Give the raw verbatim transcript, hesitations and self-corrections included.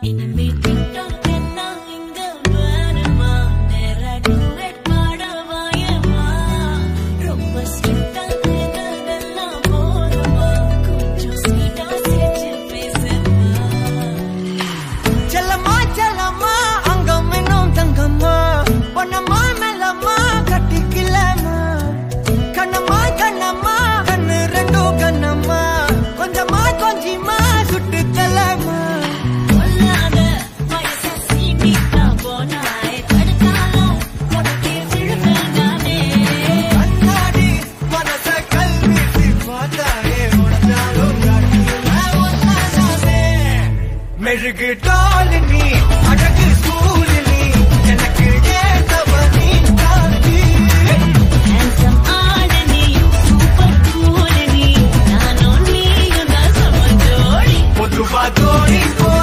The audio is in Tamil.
மெழுகு டாலினி அழகு சூலினி எனக்கு ஏத்தவனி காந்தி handsome ஆடனி சூப்பர் கூலனி நானும் நீயும் தான் சம ஜோடி பொதுவா ஜோடி